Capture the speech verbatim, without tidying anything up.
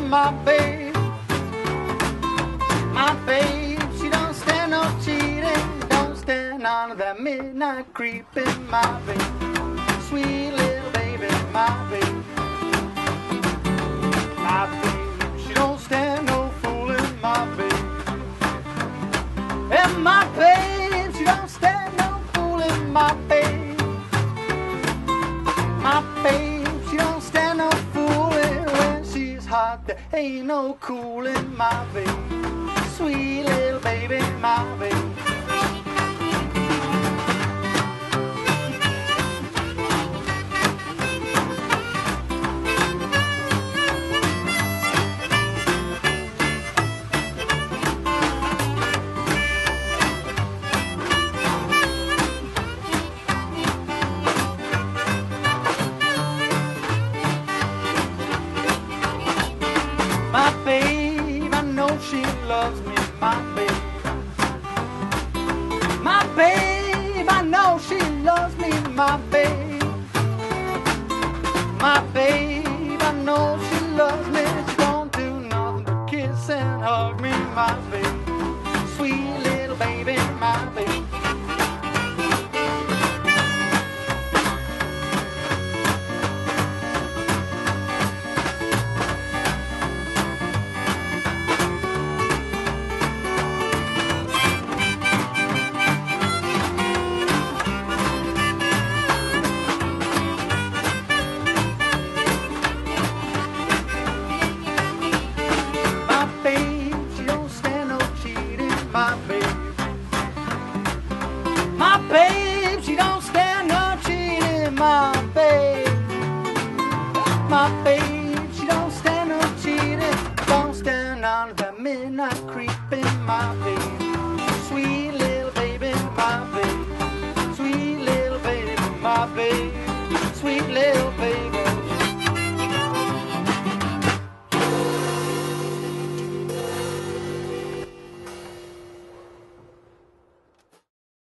my babe. My babe, she don't stand no cheating, don't stand on that midnight creeping. My babe, sweet little baby, my babe. My babe, she don't stand no fooling, my babe. And my babe, she don't stand no fooling, my babe. My babe, she don't stand no fooling. When she's hot, there ain't no cooling, my babe. Sweet little baby, my baby. My babe, I know she loves me, my babe. My babe, I know she loves me, my babe. My babe, I know she loves me. She don't do nothing but kiss and hug me, my babe. Sweet little baby, my babe. My babe, my babe, she don't stand no cheating. My babe, my babe, she don't stand no cheating. Don't stand on that midnight creeping. My babe, sweet little baby, my babe, sweet little baby, my babe, sweet little baby.